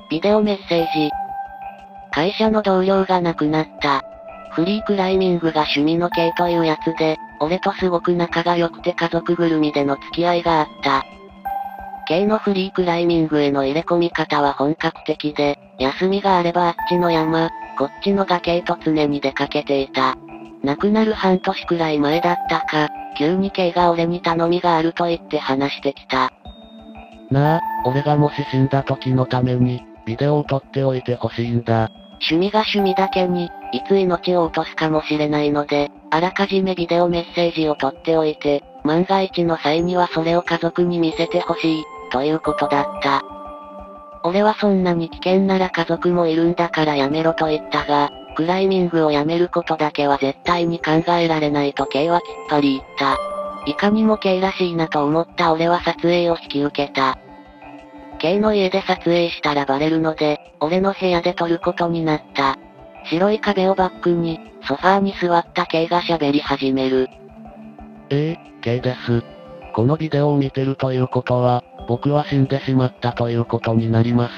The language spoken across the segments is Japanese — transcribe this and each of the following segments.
ビデオメッセージ。会社の同僚が亡くなった。フリークライミングが趣味の K というやつで、俺とすごく仲が良くて家族ぐるみでの付き合いがあった。K のフリークライミングへの入れ込み方は本格的で、休みがあればあっちの山、こっちの崖へと常に出かけていた。亡くなる半年くらい前だったか、急に K が俺に頼みがあると言って話してきた。 なあ、俺がもし死んだ時のために、ビデオを撮っておいてほしいんだ。 趣味が趣味だけに、いつ命を落とすかもしれないので、あらかじめビデオメッセージを撮っておいて、万が一の際にはそれを家族に見せてほしい、ということだった。俺はそんなに危険なら家族もいるんだからやめろと言ったが、クライミングをやめることだけは絶対に考えられないと K はきっぱり言った。いかにも K らしいなと思った俺は撮影を引き受けた。K の家で撮影したらバレるので、俺の部屋で撮ることになった。白い壁をバックに、ソファーに座った K が喋り始める。 K です。このビデオを見てるということは、僕は死んでしまったということになります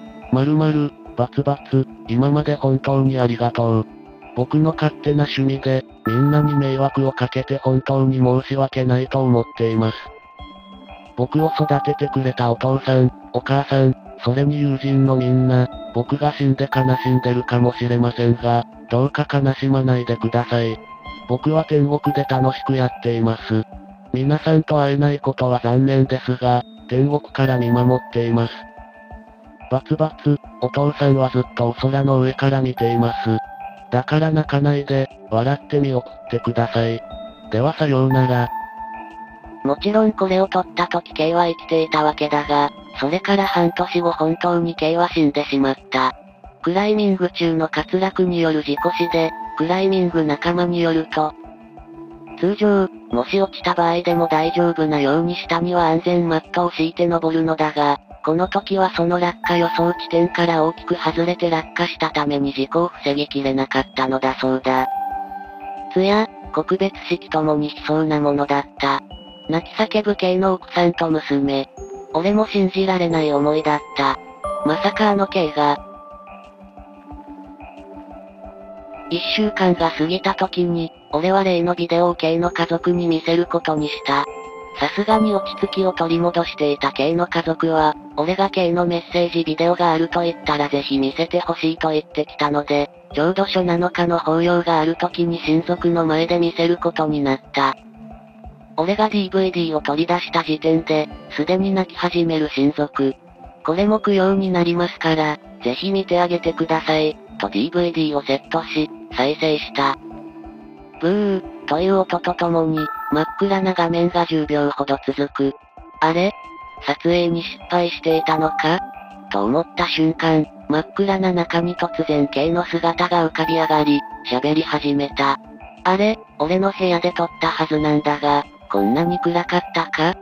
。〇〇、バツバツ、今まで本当にありがとう。僕の勝手な趣味で、みんなに迷惑をかけて本当に申し訳ないと思っています。僕を育ててくれたお父さん、お母さん、それに友人のみんな、僕が死んで悲しんでるかもしれませんが、どうか悲しまないでください。僕は天国で楽しくやっています。皆さんと会えないことは残念ですが、天国から見守っています。バツバツ、お父さんはずっとお空の上から見ています。だから泣かないで、笑って見送ってください。ではさようなら。 もちろんこれを撮った時 K は生きていたわけだが、それから半年後本当に K は死んでしまった。クライミング中の滑落による事故死で、クライミング仲間によると、通常、もし落ちた場合でも大丈夫なように下には安全マットを敷いて登るのだが、この時はその落下予想地点から大きく外れて落下したために事故を防ぎきれなかったのだそうだ。通夜、告別式ともに悲壮なものだった。泣き叫ぶKの奥さんと娘。俺も信じられない思いだった。まさかあの K が。1週間が過ぎた時に、俺は例のビデオを K の家族に見せることにした。さすがに落ち着きを取り戻していた K の家族は、俺が K のメッセージビデオがあると言ったらぜひ見せてほしいと言ってきたので、ちょうど初7日の法要がある時に親族の前で見せることになった。俺が DVD を取り出した時点で、すでに泣き始める親族。これも供養になりますから、ぜひ見てあげてください、と DVD をセットし、再生した。ブー、という音とともに、真っ暗な画面が10秒ほど続く。あれ？撮影に失敗していたのか？と思った瞬間、真っ暗な中に突然 K の姿が浮かび上がり、喋り始めた。あれ、俺の部屋で撮ったはずなんだが、こんなに暗かったか？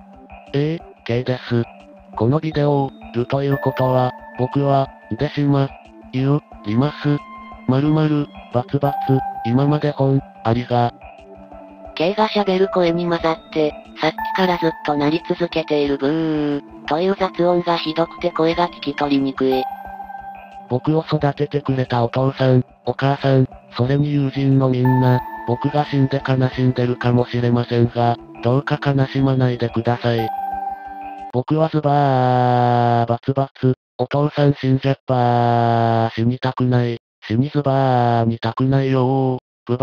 K です。このビデオを、るということは、僕は、でしま、ります。〇〇、バツバツ、今までありが。 K が喋る声に混ざって、さっきからずっと鳴り続けているブー、という雑音がひどくて声が聞き取りにくい。 僕を育ててくれたお父さん、お母さん、それに友人のみんな、僕が死んで悲しんでるかもしれませんが、どうか悲しまないでください。僕はズバーバツバツ、お父さん死んじゃっばー死にたくない、死にズバーにたくないよー、ブ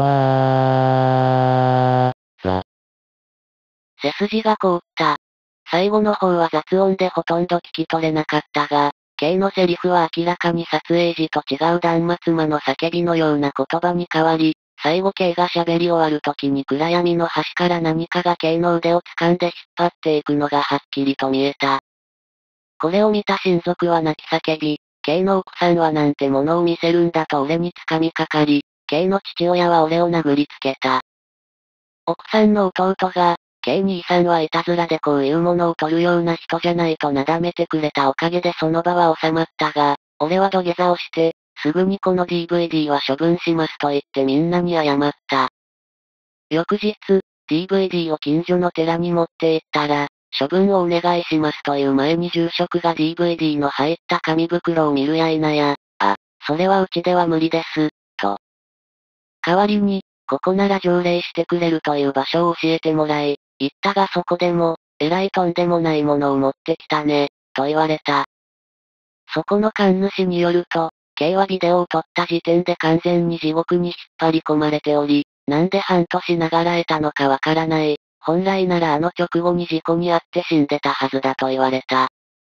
バー、ザ。 背筋が凍った。最後の方は雑音でほとんど聞き取れなかったが、K のセリフは明らかに撮影時と違う断末魔の叫びのような言葉に変わり、最後 K が喋り終わる時に暗闇の端から何かが K の腕を掴んで引っ張っていくのがはっきりと見えた。これを見た親族は泣き叫び、K の奥さんはなんてものを見せるんだと俺に掴みかかり、K の父親は俺を殴りつけた。奥さんの弟が、K 兄さんはいたずらでこういうものを取るような人じゃないとなだめてくれたおかげでその場は収まったが、俺は土下座をして、すぐにこの DVD は処分しますと言ってみんなに謝った。翌日、DVD を近所の寺に持って行ったら、 処分をお願いしますという前に住職が DVD の入った紙袋を見るや否や、それはうちでは無理です、と。代わりに、ここなら条例してくれるという場所を教えてもらい、行ったがそこでも、えらいとんでもないものを持ってきたね、と言われた。そこの神主によると、K はビデオを撮った時点で完全に地獄に引っ張り込まれており、なんで半年ながらえたのかわからない。本来ならあの直後に事故に遭って死んでたはずだと言われた。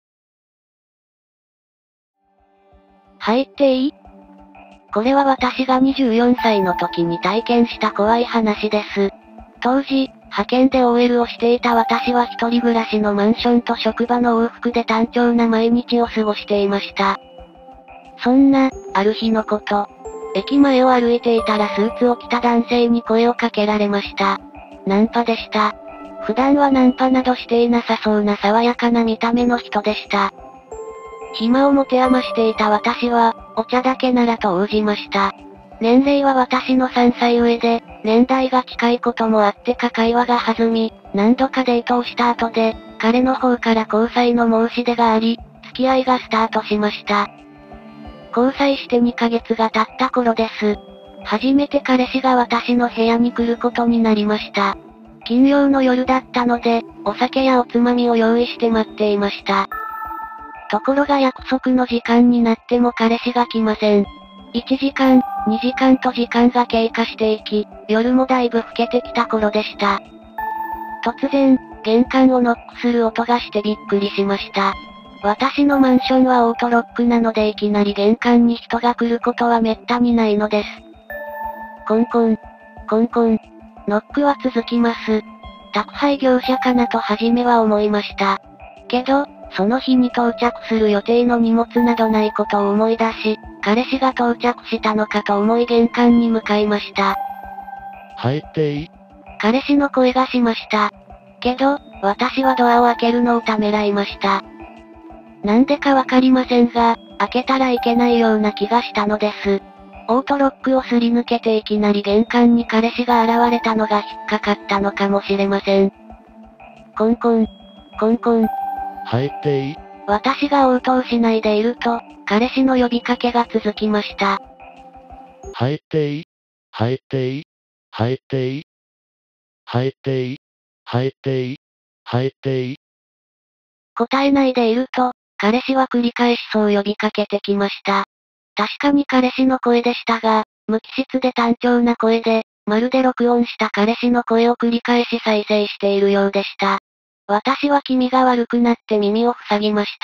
入っていい？これは私が24歳の時に体験した怖い話です。当時、派遣で OL をしていた私は一人暮らしのマンションと職場の往復で単調な毎日を過ごしていました。そんな、ある日のこと。駅前を歩いていたらスーツを着た男性に声をかけられました。ナンパでした。普段はナンパなどしていなさそうな爽やかな見た目の人でした。暇を持て余していた私は、お茶だけならと応じました。年齢は私の3歳上で、年代が近いこともあってか会話が弾み、何度かデートをした後で、彼の方から交際の申し出があり、付き合いがスタートしました。交際して2ヶ月が経った頃です。初めて彼氏が私の部屋に来ることになりました。金曜の夜だったので、お酒やおつまみを用意して待っていました。ところが約束の時間になっても彼氏が来ません。1時間、2時間と時間が経過していき、夜もだいぶ更けてきた頃でした。突然、玄関をノックする音がしてびっくりしました。私のマンションはオートロックなのでいきなり玄関に人が来ることはめったにないのです。コンコン、コンコン、ノックは続きます。宅配業者かなと初めは思いました。けど、その日に到着する予定の荷物などないことを思い出し、彼氏が到着したのかと思い玄関に向かいました。 入っていい？ 彼氏の声がしました。けど、私はドアを開けるのをためらいました。なんでかわかりませんが、開けたらいけないような気がしたのです。オートロックをすり抜けていきなり玄関に彼氏が現れたのが引っかかったのかもしれません。コンコン、コンコン。 入っていい？ 私が応答しないでいると、彼氏の呼びかけが続きました。 入っていい？入っていい？入っていい？入っていい？入っていい？入っていい？ 答えないでいると、彼氏は繰り返しそう呼びかけてきました。確かに彼氏の声でしたが、無機質で単調な声で、まるで録音した彼氏の声を繰り返し再生しているようでした。私は気味が悪くなって耳を塞ぎました。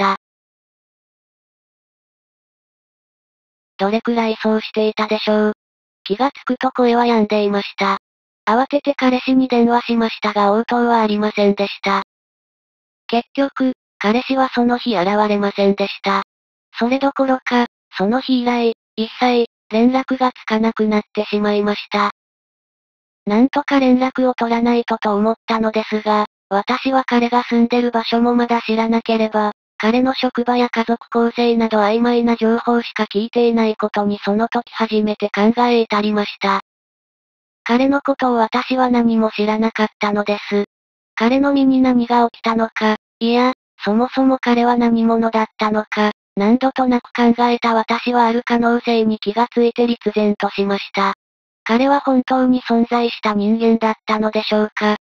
どれくらいそうしていたでしょう。気がつくと声は止んでいました。慌てて彼氏に電話しましたが応答はありませんでした。結局、彼氏はその日現れませんでした。それどころか、その日以来、一切、連絡がつかなくなってしまいました。なんとか連絡を取らないとと思ったのですが、私は彼が住んでる場所もまだ知らなければ、彼の職場や家族構成など曖昧な情報しか聞いていないことにその時初めて考え至りました。彼のことを私は何も知らなかったのです。彼の身に何が起きたのか、いや、そもそも彼は何者だったのか、何度となく考えた私はある可能性に気がついて立然としました。彼は本当に存在した人間だったのでしょうか。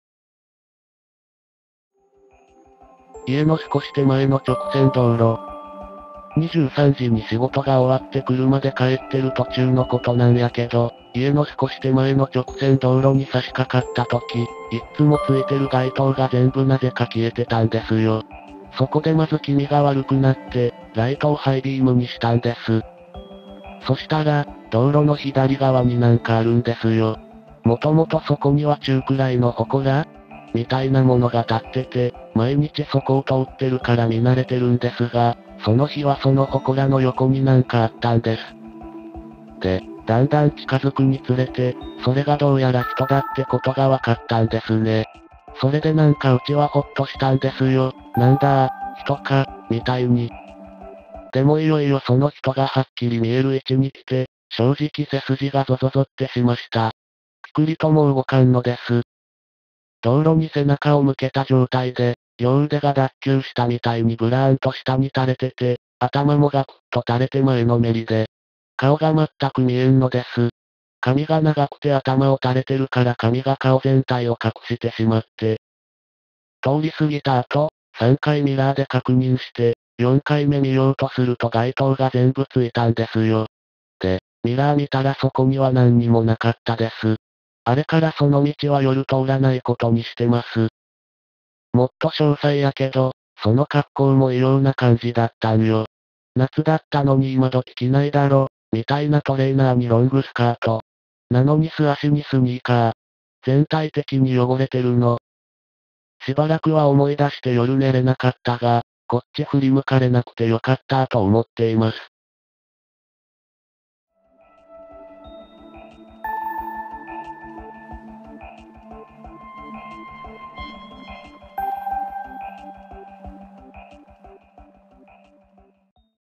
家の少し手前の直線道路。23時に仕事が終わって車で帰ってる途中のことなんやけど、家の少し手前の直線道路に差し掛かった時、いっつもついてる街灯が全部なぜか消えてたんですよ。そこでまず気味が悪くなって、ライトをハイビームにしたんです。そしたら、道路の左側になんかあるんですよ。もともとそこには中くらいの祠みたいなものが立ってて、毎日そこを通ってるから見慣れてるんですが、その日はその祠の横になんかあったんです。で、だんだん近づくにつれて、それがどうやら人だってことが分かったんですね。それでなんかうちはホッとしたんですよ。なんだ人か、みたいに。でもいよいよその人がはっきり見える位置に来て、正直背筋がゾゾゾってしました。ピクリとも動かんのです。 道路に背中を向けた状態で、両腕が脱臼したみたいにブラーンと下に垂れてて、頭もガクッと垂れて前のめりで、顔が全く見えんのです。髪が長くて頭を垂れてるから髪が顔全体を隠してしまって。通り過ぎた後、3回ミラーで確認して、4回目見ようとすると街灯が全部ついたんですよ。で、ミラー見たらそこには何にもなかったです。あれからその道は夜通らないことにしてます。もっと詳細やけど、その格好も異様な感じだったんよ。夏だったのに今時着ないだろ、みたいなトレーナーにロングスカート。なのに素足にスニーカー。全体的に汚れてるの。しばらくは思い出して夜寝れなかったが、こっち振り向かれなくてよかったと思っています。